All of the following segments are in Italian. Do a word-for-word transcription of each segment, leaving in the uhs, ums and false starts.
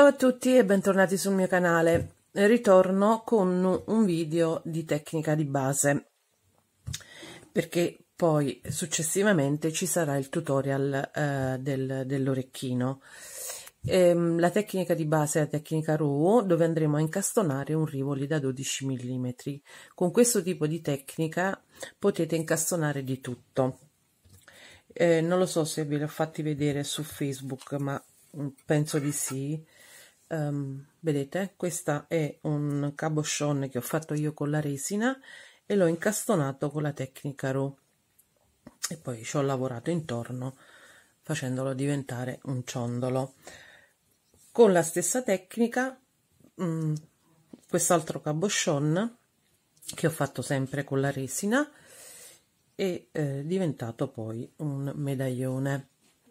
Ciao a tutti e bentornati sul mio canale. Ritorno con un video di tecnica di base, perché poi successivamente ci sarà il tutorial eh, del, dell'orecchino. Ehm, la tecnica di base è la tecnica RAW, dove andremo a incastonare un Rivoli da dodici millimetri. Con questo tipo di tecnica potete incastonare di tutto. Eh, non lo so se ve l'ho fatti vedere su Facebook, ma penso di sì. Um, vedete, questa è un cabochon che ho fatto io con la resina e l'ho incastonato con la tecnica RAW e poi ci ho lavorato intorno facendolo diventare un ciondolo. Con la stessa tecnica um, quest'altro cabochon che ho fatto sempre con la resina è eh, diventato poi un medaglione.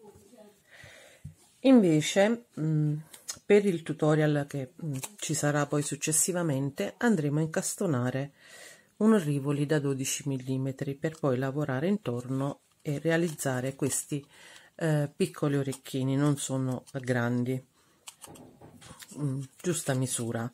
Invece mh, per il tutorial che mh, ci sarà poi successivamente andremo a incastonare un Rivoli da dodici millimetri per poi lavorare intorno e realizzare questi eh, piccoli orecchini, non sono grandi, mh, giusta misura.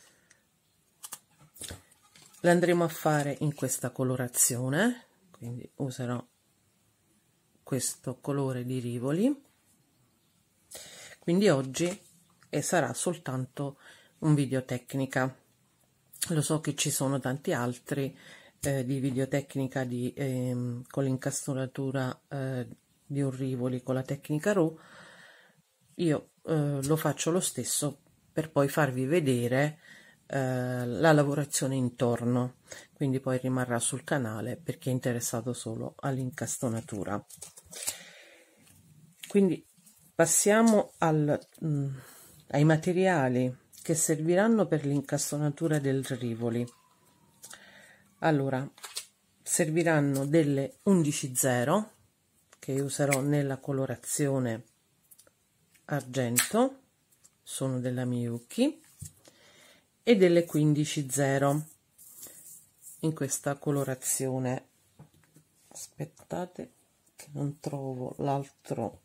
Le andremo a fare in questa colorazione, quindi userò questo colore di Rivoli. Quindi oggi e sarà soltanto un video tecnica. Lo so che ci sono tanti altri eh, di video tecnica di, eh, con l'incastonatura eh, di un Rivoli con la tecnica RAW. Io eh, lo faccio lo stesso per poi farvi vedere eh, la lavorazione intorno, quindi poi rimarrà sul canale per chi è interessato solo all'incastonatura. Quindi passiamo al, mh, ai materiali che serviranno per l'incastonatura del Rivoli. Allora, serviranno delle undici zero che userò nella colorazione argento, sono della Miyuki, e delle quindici zero in questa colorazione. Aspettate che non trovo l'altro.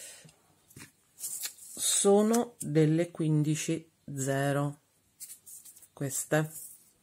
Sono delle quindici zero queste.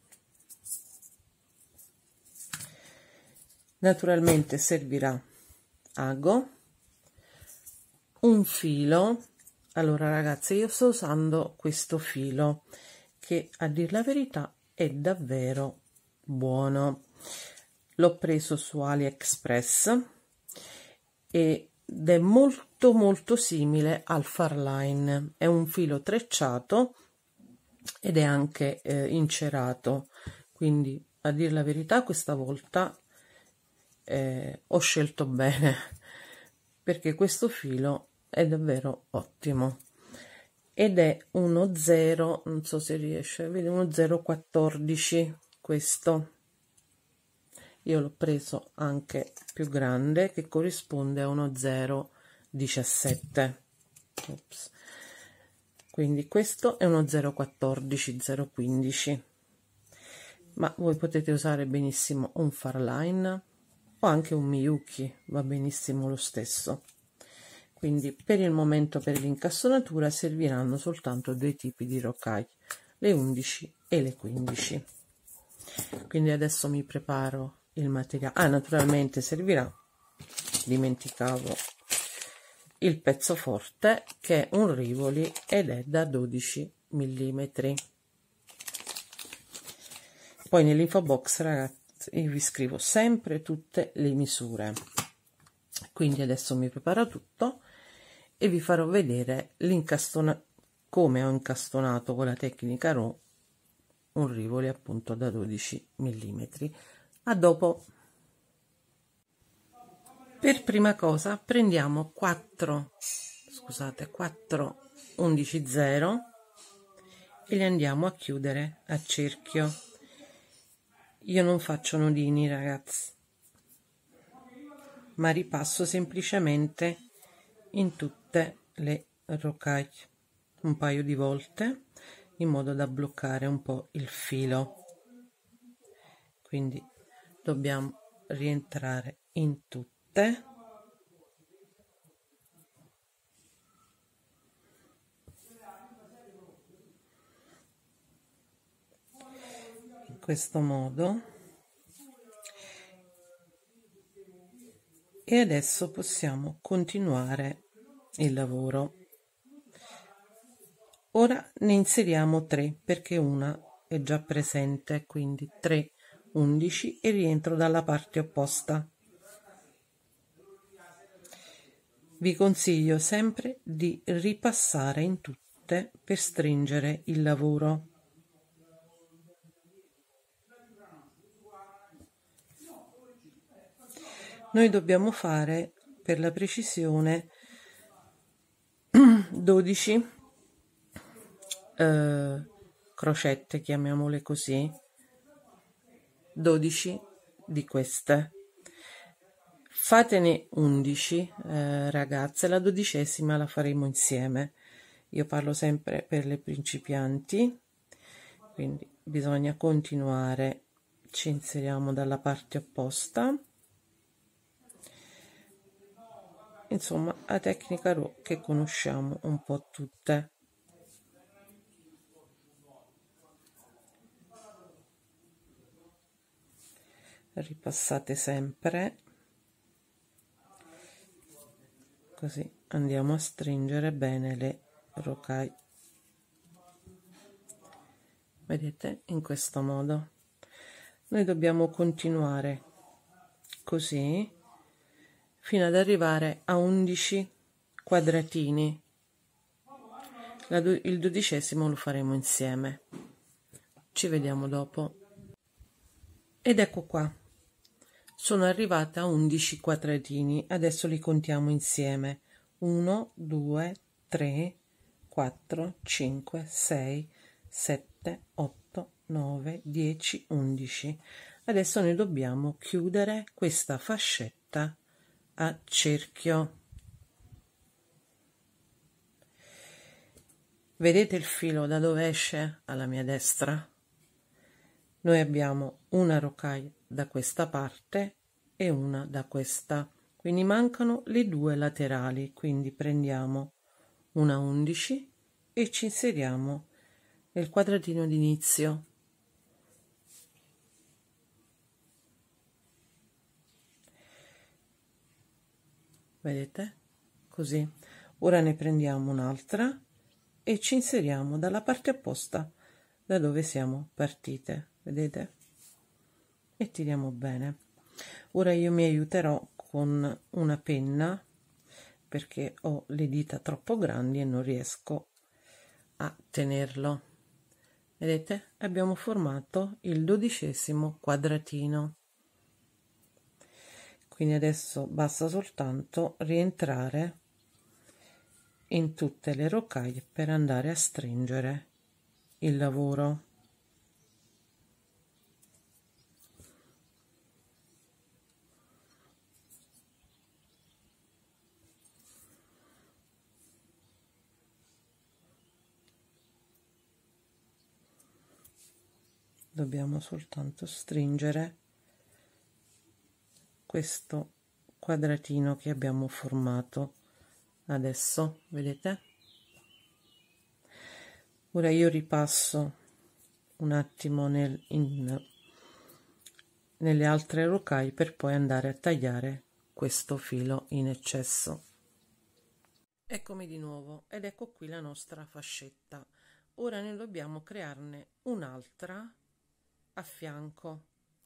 Naturalmente servirà ago, un filo. Allora ragazzi, io sto usando questo filo che a dir la verità è davvero buono. L'ho preso su AliExpress ed è molto molto simile al Farline. È un filo trecciato ed è anche eh, incerato, quindi a dir la verità questa volta eh, ho scelto bene, perché questo filo è davvero ottimo ed è uno zero, non so se riesce a vedere, uno zero quattordici. Questo io l'ho preso anche più grande, che corrisponde a uno zero diciassette. Ops. Quindi questo è uno zero quattordici zero quindici, ma voi potete usare benissimo un Farline o anche un Miyuki, va benissimo lo stesso. Quindi per il momento per l'incastonatura serviranno soltanto due tipi di rocaille, le undici e le quindici. Quindi adesso mi preparo il materiale. Ah, naturalmente servirà, dimenticavo, il pezzo forte, che è un Rivoli ed è da dodici millimetri. Poi nell'info box, ragazzi, io vi scrivo sempre tutte le misure. Quindi adesso mi preparo tutto e vi farò vedere l'incastona come ho incastonato con la tecnica RAW un Rivoli appunto da dodici millimetri. A dopo. Per prima cosa prendiamo quattro, scusate, quattro undici zero e li andiamo a chiudere a cerchio. Io non faccio nodini, ragazzi, ma ripasso semplicemente in tutte le rocaille un paio di volte in modo da bloccare un po' il filo. Quindi dobbiamo rientrare in tutte. questo modo, e adesso possiamo continuare il lavoro. Ora ne inseriamo tre perché una è già presente, quindi tre, undici, e rientro dalla parte opposta. Vi consiglio sempre di ripassare in tutte per stringere il lavoro. Noi dobbiamo fare per la precisione dodici eh, crocette, chiamiamole così, dodici di queste. Fatene undici, eh, ragazze, la dodicesima la faremo insieme. Io parlo sempre per le principianti, quindi bisogna continuare. Ci inseriamo dalla parte opposta. Insomma, la tecnica row che conosciamo un po' tutte. Ripassate sempre, così andiamo a stringere bene le rocaille. Vedete, in questo modo. Noi dobbiamo continuare così fino ad arrivare a undici quadratini. La do- il dodicesimo lo faremo insieme. Ci vediamo dopo. Ed ecco qua, sono arrivata a undici quadratini. Adesso li contiamo insieme: uno, due, tre, quattro, cinque, sei, sette, otto, nove, dieci, undici. Adesso noi dobbiamo chiudere questa fascetta a cerchio. Vedete il filo da dove esce? Alla mia destra. Noi abbiamo una rocaille da questa parte e una da questa, quindi mancano le due laterali, quindi prendiamo una undici e ci inseriamo nel quadratino d'inizio. Vedete? Così. Ora ne prendiamo un'altra e ci inseriamo dalla parte opposta da dove siamo partite. Vedete? E tiriamo bene. Ora io mi aiuterò con una penna perché ho le dita troppo grandi e non riesco a tenerlo. Vedete? Abbiamo formato il dodicesimo quadratino. Quindi adesso basta soltanto rientrare in tutte le rocaille per andare a stringere il lavoro. Dobbiamo soltanto stringere questo quadratino che abbiamo formato adesso, vedete? Ora io ripasso un attimo nel, in, nelle altre rocaille per poi andare a tagliare questo filo in eccesso. Eccomi di nuovo ed ecco qui la nostra fascetta. Ora ne dobbiamo crearne un'altra a fianco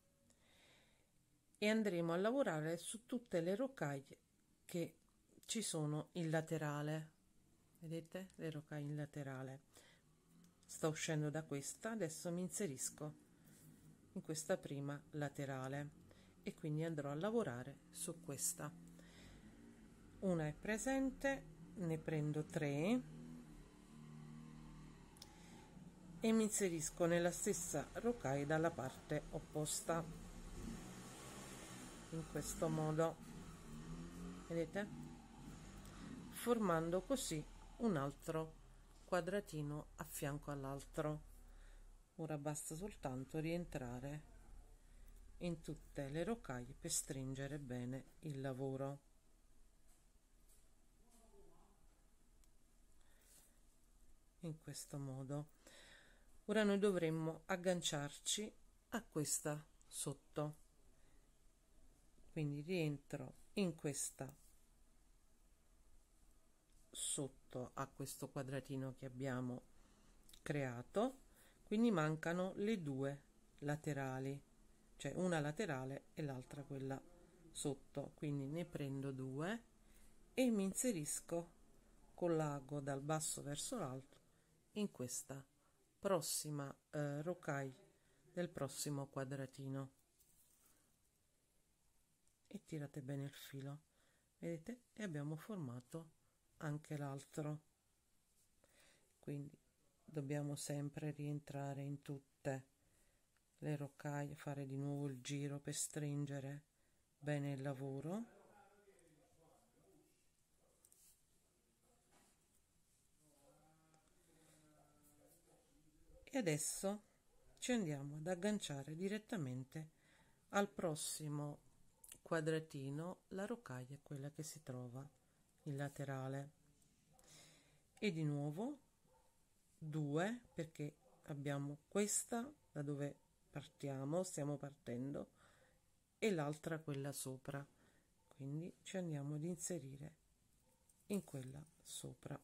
e andremo a lavorare su tutte le rocaille che ci sono in laterale. Vedete le rocaille in laterale? Sto uscendo da questa, adesso mi inserisco in questa prima laterale e quindi andrò a lavorare su questa. Una è presente, ne prendo tre e mi inserisco nella stessa rocaille dalla parte opposta, in questo modo, vedete, formando così un altro quadratino a fianco all'altro. Ora basta soltanto rientrare in tutte le rocaille per stringere bene il lavoro. In questo modo. Ora noi dovremmo agganciarci a questa sotto, quindi rientro in questa sotto a questo quadratino che abbiamo creato, quindi mancano le due laterali, cioè una laterale e l'altra quella sotto, quindi ne prendo due e mi inserisco con l'ago dal basso verso l'alto in questa prossima eh, rocaille del prossimo quadratino e tirate bene il filo, vedete, e abbiamo formato anche l'altro. Quindi dobbiamo sempre rientrare in tutte le rocaille, fare di nuovo il giro per stringere bene il lavoro. E adesso ci andiamo ad agganciare direttamente al prossimo quadratino. La rocaille è quella che si trova il laterale e di nuovo due, perché abbiamo questa da dove partiamo, stiamo partendo, e l'altra quella sopra, quindi ci andiamo ad inserire in quella sopra.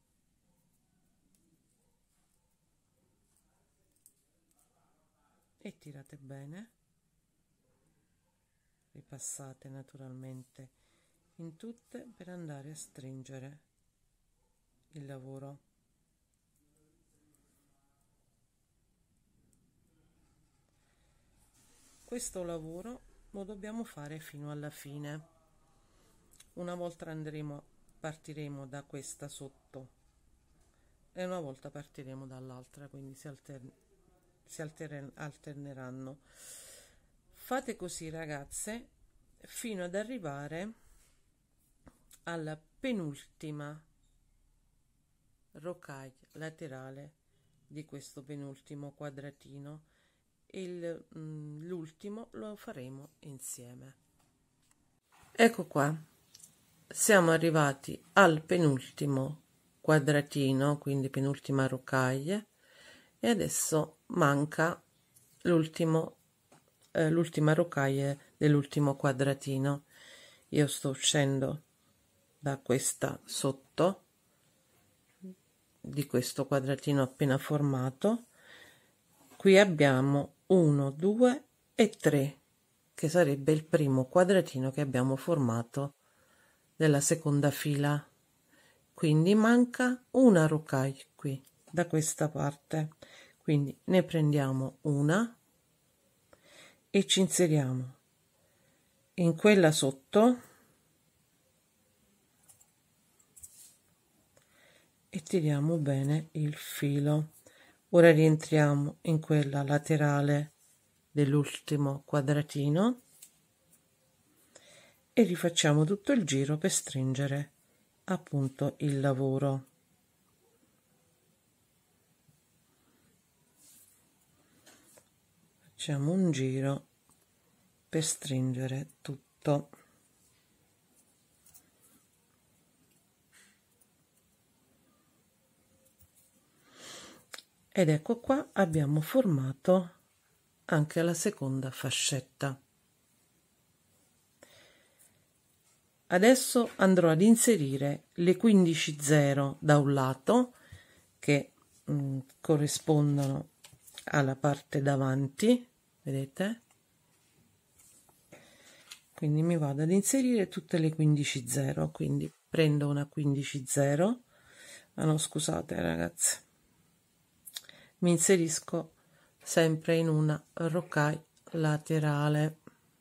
E tirate bene, ripassate naturalmente in tutte per andare a stringere il lavoro. Questo lavoro lo dobbiamo fare fino alla fine. Una volta andremo, partiremo da questa sotto e una volta partiremo dall'altra, quindi si, altern si altern alterneranno. Fate così, ragazze, fino ad arrivare alla penultima rocaille laterale di questo penultimo quadratino. L'ultimo lo faremo insieme. Ecco qua, siamo arrivati al penultimo quadratino, quindi penultima rocaille, e adesso manca l'ultimo eh, l'ultima rocaille dell'ultimo quadratino. Io sto uscendo da questa sotto di questo quadratino appena formato. Qui abbiamo uno, due e tre, che sarebbe il primo quadratino che abbiamo formato della seconda fila, quindi manca una rocaille qui da questa parte, quindi ne prendiamo una e ci inseriamo in quella sotto e tiriamo bene il filo. Ora rientriamo in quella laterale dell'ultimo quadratino e rifacciamo tutto il giro per stringere appunto il lavoro. Facciamo un giro per stringere tutto. Ed ecco qua, abbiamo formato anche la seconda fascetta. Adesso andrò ad inserire le quindici zero da un lato, che mh, corrispondono alla parte davanti, vedete? Quindi mi vado ad inserire tutte le quindici zero, quindi prendo una quindici zero, ah no, scusate ragazzi, mi inserisco sempre in una rocaille laterale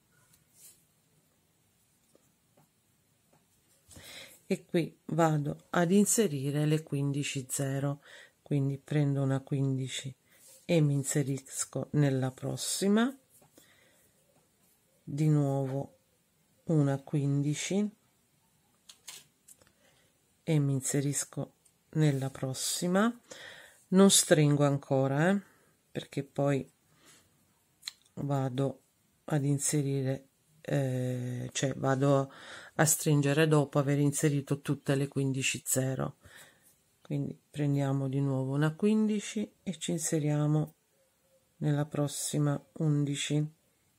e qui vado ad inserire le quindici zero, quindi prendo una quindici e mi inserisco nella prossima, di nuovo una quindici e mi inserisco nella prossima. Non stringo ancora eh, perché poi vado ad inserire eh, cioè vado a stringere dopo aver inserito tutte le quindici zero, quindi prendiamo di nuovo una quindici e ci inseriamo nella prossima undici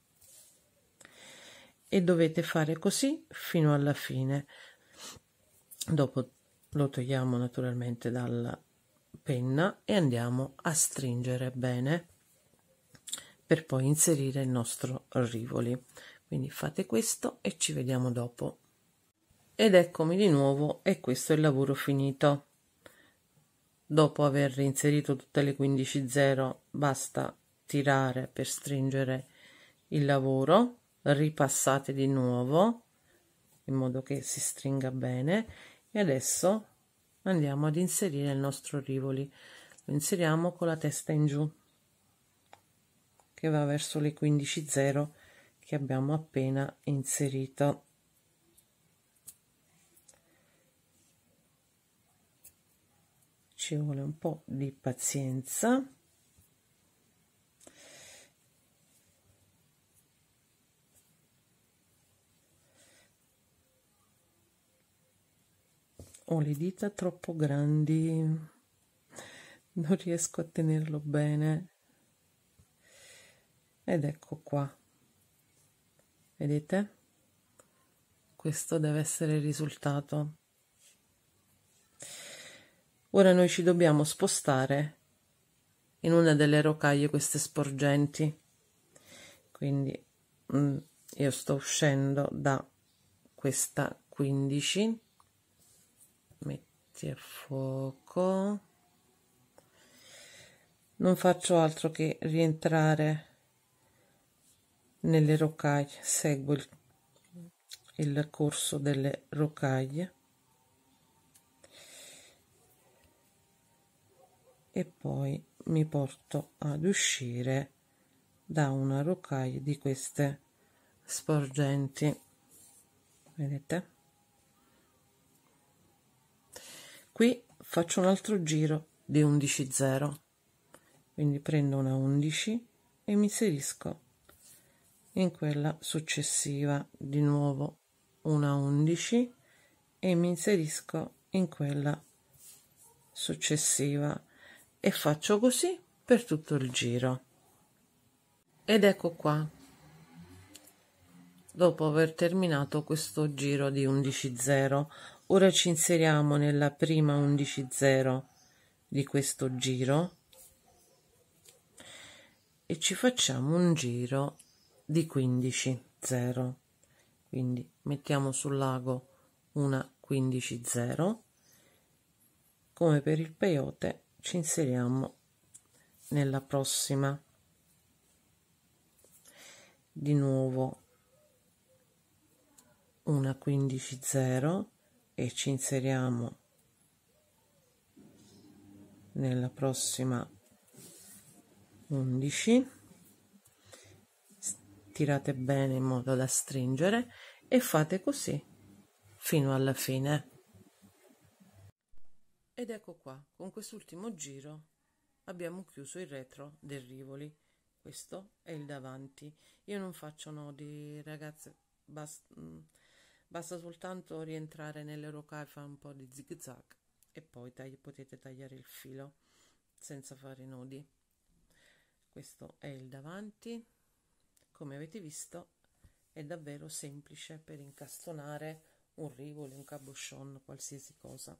e dovete fare così fino alla fine. Dopo lo togliamo naturalmente dalla penna e andiamo a stringere bene per poi inserire il nostro Rivoli. Quindi fate questo e ci vediamo dopo. Ed eccomi di nuovo, e questo è il lavoro finito. Dopo aver inserito tutte le quindici zero basta tirare per stringere il lavoro, ripassate di nuovo in modo che si stringa bene e adesso andiamo ad inserire il nostro Rivoli. Lo inseriamo con la testa in giù che va verso le quindici zero che abbiamo appena inserito. Ci vuole un po' di pazienza. Ho le dita troppo grandi, non riesco a tenerlo bene. Ed ecco qua, vedete? Questo deve essere il risultato. Ora noi ci dobbiamo spostare in una delle rocaie queste sporgenti, quindi mh, io sto uscendo da questa quindici, metti a fuoco, non faccio altro che rientrare nelle rocaie, seguo il, il corso delle rocaie e poi mi porto ad uscire da una rocaia di queste sporgenti, vedete? Qui faccio un altro giro di undici zero, quindi prendo una undici e mi inserisco in quella successiva, di nuovo una undici e mi inserisco in quella successiva e faccio così per tutto il giro. Ed ecco qua, dopo aver terminato questo giro di undici zero, ora ci inseriamo nella prima undici zero di questo giro e ci facciamo un giro di quindici zero, quindi mettiamo sul lago una quindici zero, come per il peyote ci inseriamo nella prossima, di nuovo una quindici zero e ci inseriamo nella prossima undici, tirate bene in modo da stringere e fate così fino alla fine. Ed ecco qua, con quest'ultimo giro abbiamo chiuso il retro del Rivoli. Questo è il davanti. Io non faccio nodi, ragazze, basta, basta soltanto rientrare nelle rocaie, fare un po' di zig zag e poi tagli, potete tagliare il filo senza fare nodi. Questo è il davanti. Come avete visto è davvero semplice per incastonare un Rivoli, un cabochon, qualsiasi cosa.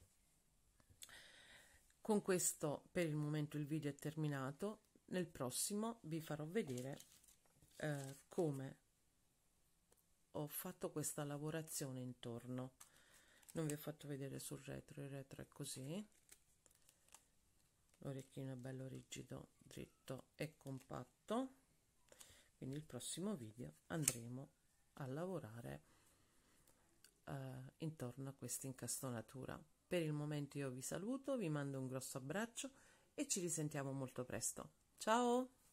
Con questo per il momento il video è terminato. Nel prossimo vi farò vedere eh, come ho fatto questa lavorazione intorno. Non vi ho fatto vedere sul retro, il retro è così, l'orecchino è bello rigido, dritto e compatto. Quindi il prossimo video andremo a lavorare eh, intorno a questa incastonatura. Per il momento io vi saluto, vi mando un grosso abbraccio e ci risentiamo molto presto. Ciao!